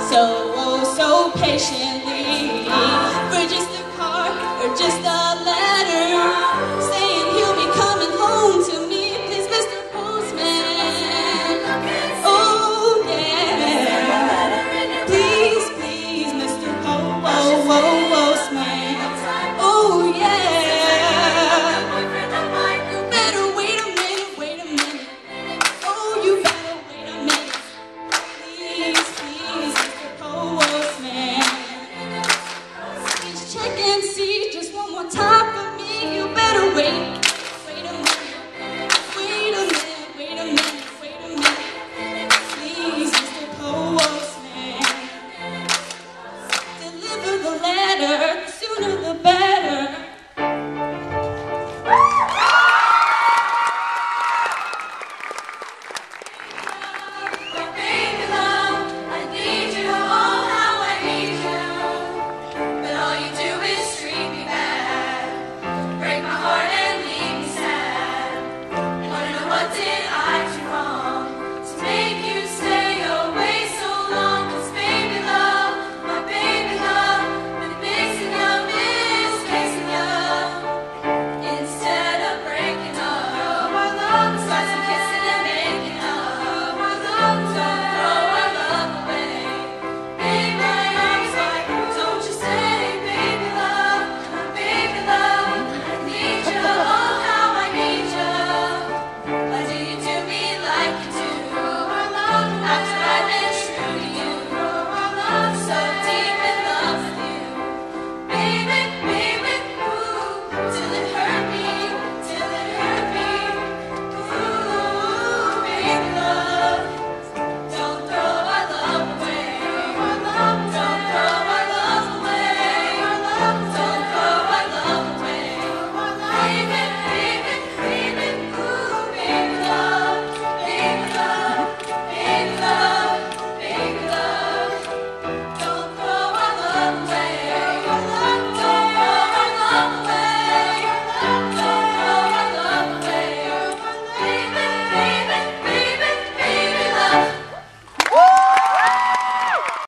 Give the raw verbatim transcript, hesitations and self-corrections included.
so, oh, so patiently for just a card or just a letter saying he'll be coming home to me. Please, Mister Postman. Oh, yeah. Please, please, Mister Po- oh, oh, Postman. Oh, yeah. You better wait a minute, wait a minute. Oh, you better wait a minute. Please, please, Mister Postman. Please check and see just one more time for me. You better wait. Wait a minute. Wait a minute, wait a minute, wait a minute. Please, Mister Postman. Deliver the letter.